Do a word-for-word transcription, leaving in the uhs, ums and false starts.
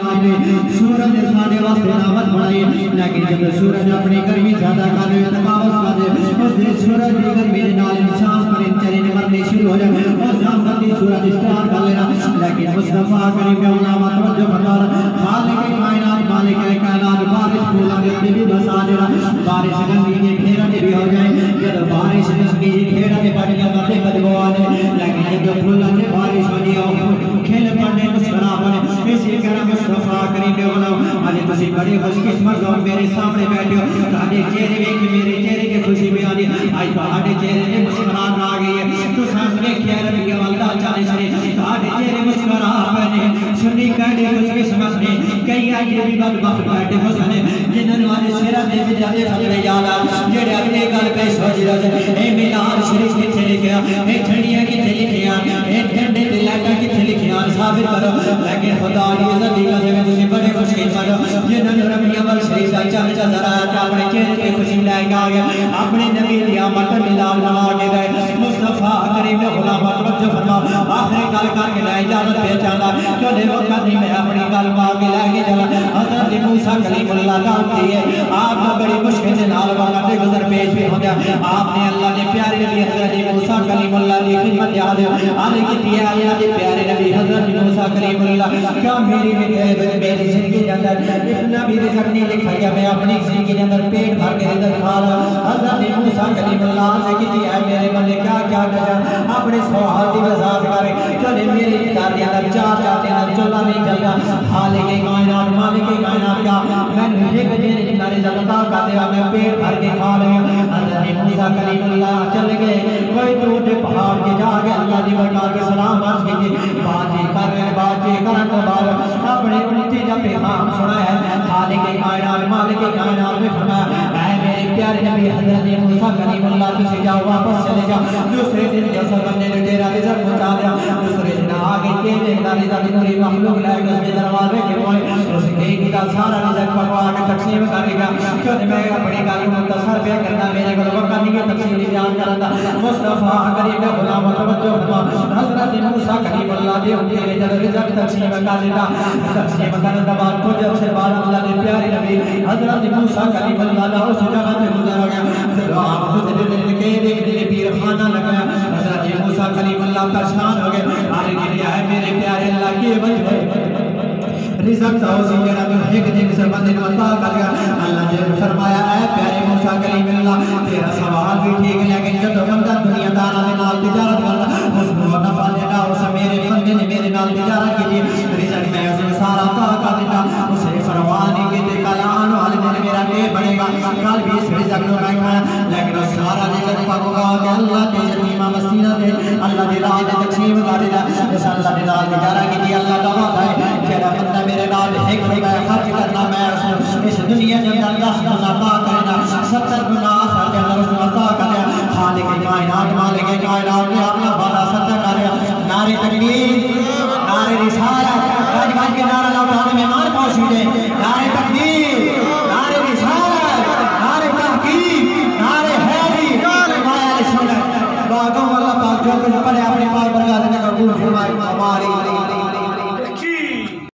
کائنات نے سورج ساڑے واسطے نعمت بڑھائی لیکن جب سورج اپنی گرمی زیادہ کر لے تقاوس کر دے اس دن سورج کی گرمی کے نال انسان پر چرے مرنے شروع ہو جائے اور جان دی سورج اسٹار کر لینا لیکن مصطفیٰ کریم کے علامہ توجہ فرما خالق کائنات مالک کائنات بارش پھولا کے بھی بسا دینا بارش گنگی کے کھیرا بھی ہو جائے جب بارش گنگی کے کھیرا کے پڑیا کرتے بدبو آنے لیکن جب پھولا سے بارش ہو جائے کھیل پڑنے مسکرا بنے اسی طرح مصطفیٰ کریم کے علامہ آج تسی بڑی خوش قسمت ہو میرے سامنے بیٹھے ہو تہاڈے چہرے میں میرے چہرے کی خوشی بھی آنی آج تہاڈے چہرے میں مسکراہٹ آ گئی ہے تو سامنے کیا ربی والدہ چاہے سارے تہاڈے چہرے مسکراہٹ بنے سنی کہڑے خوش قسمت نے کئی آئے بھی بدبخت بیٹھے ہو سنے جنہوں نے آج سرہ دے بھی جاتے فکر یاد آ جڑے اگلے گل پہ سوچ رہے اے مینار شریف کتنے لکھیا اے ٹھنڈیاں کتنے لکھیا اے ٹھنڈے تے لائٹاں کتنے لکھیا ثابت کرو لیکن خدا کی عزت دی قسم تسی بڑے خوش قسمت جنہوں نے ربی اول شریف کا چاند نظر آیا تے اپنے چہرے تے خوشی لے کے آ گیا اپنے نبی دی آمد ملال بنا کے گئے مصطفیٰ کریم غلام توجہ فرما آخری گل کر کے لے اجازت پہ چاہتا چلے وقت نہیں میں اپنی گل پا کے لے کے چلا حضرت موسیٰ کلیم اللہ دعوتی ہے آپ نے بڑی مشکل سے نال وقت گزر پیش بھی ہو گیا آپ نے اللہ نے پیارے نبی حضرت موسیٰ کلیم اللہ کی خدمت یاد آنے کی دیا اللہ کے پیارے نبی حضرت موسیٰ کلیم اللہ کیا میری میری زندگی کے اندر اتنا بھی رزق نہیں لکھا گیا میں اپنی زندگی کے اندر پیٹ بھر کے رزق کھا رہا حضرت موسیٰ کلیم اللہ سے کی دیا میرے بندے کیا کیا کیا اپنے سوال کی وضاحت کرے چلے میرے اقتدار کے اندر چار چاہتے ہیں چلا نہیں چلتا خالق کائنات مالک کائنات کا میں نے ایک دن اتنا رزق عطا کر دیا میں پیٹ بھر کے کھا رہا حضرت موسیٰ کلیم اللہ چل گئے کوئی ٹوٹے پہاڑ کے جا کے اللہ دی برکات کے سلام عرض کیجئے باتیں کر رہے باتیں کرن تو بعد اپنے امتی کا پیغام سنا ہے خالق کائنات مالک کائنات نے فرمایا اے میرے پیارے نبی حضرت موسیٰ کلیم اللہ تجھے جاؤ واپس چلے جاؤ دوسرے دن جیسا بندے نے تیرا رزق پہنچا دیا دوسرے دن آگے تین ایک رزق نوری مخلوق لائے اس کے دروازے کے ہوئے اس ایک کا سارا رزق پکوا کے تقسیم کرے گا چونکہ میں اپنی گل کو مختصر بیان کرنا میرے کو وقت نہیں ہے تفصیلی بیان کرنا مصطفیٰ کریم غلام توجہ فرما حضرت موسیٰ کلیم اللہ دے ان کے جب رزق تقسیم کر دیتا تقسیم کرنے کے بعد کچھ عرصے بعد اللہ کے پیارے نبی حضرت موسیٰ کلیم اللہ اس جگہ سے گزر گیا جب آپ کچھ دن کے ایک دن پیر خانہ لگایا حضرت موسیٰ کلیم اللہ پریشان ہو گئے آنے کے لیے ہے میرے پیارے اللہ کی وجہ رزق تاوزی میرا تو ایک دن سے بندے کو عطا کر گیا اللہ نے فرمایا اے پیارے موسیٰ کلیم اللہ تیرا سوال بھی ٹھیک لیکن جب بندہ دنیا دارہ میں نال تجارت کرنا اس کو نفع دینا اس میرے بندے نے میرے نال تجارت کی دی رزق میں اسے سارا عطا کر دیتا اسے فرمانی کے تے کل آن والے دن میرا کے بڑھے گا کل بھی اس رزق کو میں کھایا لیکن اس سارا رزق پاکوگا کہ اللہ کے یتیمہ مسینہ دے اللہ دی راہ دے تقسیم کر دیتا اس اللہ دی راہ تجارت کی دی اللہ کا وعدہ ہے کہ بندہ میرے نال ایک روپے خرچ کرنا میں اس دنیا کے اندر دس گنا عطا کرنا ستر گنا آخرت کے اندر اس کو عطا کرنا خالق کائنات مالک کائنات نے